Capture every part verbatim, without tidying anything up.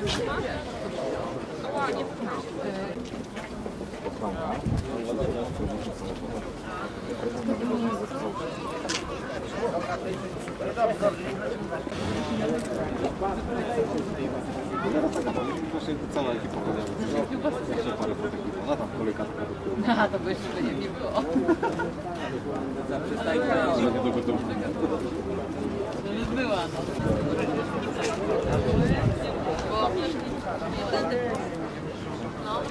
Cała ekipa jeszcze parę fotek było, tam kolejka No to by jeszcze nie było. żeby do gotowości. To już była, no. No.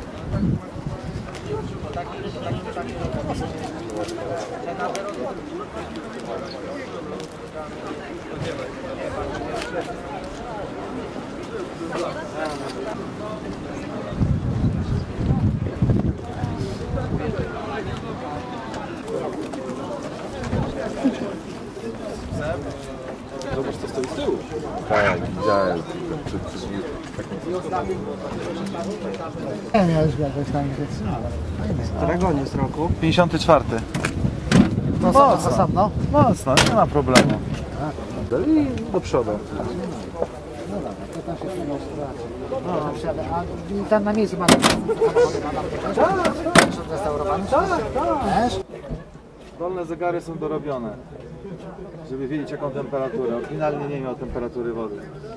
Zobacz, co stoi z tyłu. Tak, widziałem. Nie, ja już jakoś tam zatrzymałem. Którego nie z roku? pięćdziesiąty czwarty. No mocno. Osobno? Mocno, nie ma problemu. I do przodu. No dobra, to tam się przyjął sytuację. No, wsiadę. A tam na miejscu ma samochody ma tam też? Tak, są restaurowane? Tak, tak. Też? Dolne zegary są dorobione, żeby wiedzieć jaką temperaturę. Oryginalnie nie miał temperatury wody.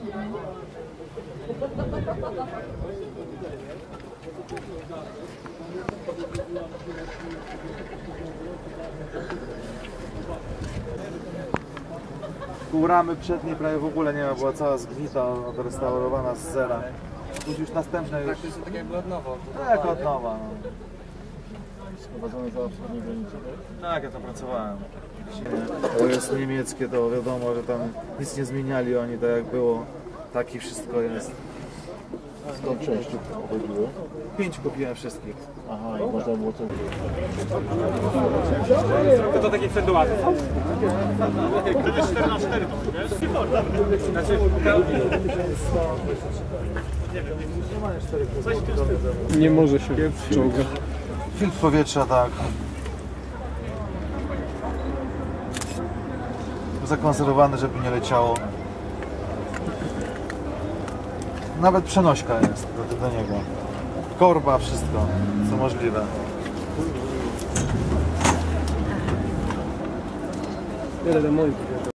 Pół ramy przedniej prawie w ogóle nie ma, była cała zgnita, odrestaurowana z zera. Później już następne już... To jest tak jakby od nowa. Tak, od nowa. No. Sprowadzone za wschodniej granicy, tak? Tak, ja tam pracowałem. To jest niemieckie, to wiadomo, że tam nic nie zmieniali oni, tak jak było, tak i wszystko jest. Skąd części pochodziły? Pięć kupiłem wszystkich. Aha, i można było coś... To to takie przedułaty są? To jest cztery na cztery, wiesz? Znaczy, nie może się czołga. Filtr powietrza, tak. Zakonserwowany, żeby nie leciało. Nawet przenośka jest do, do niego. Korba, wszystko, co możliwe. Wiele do moich.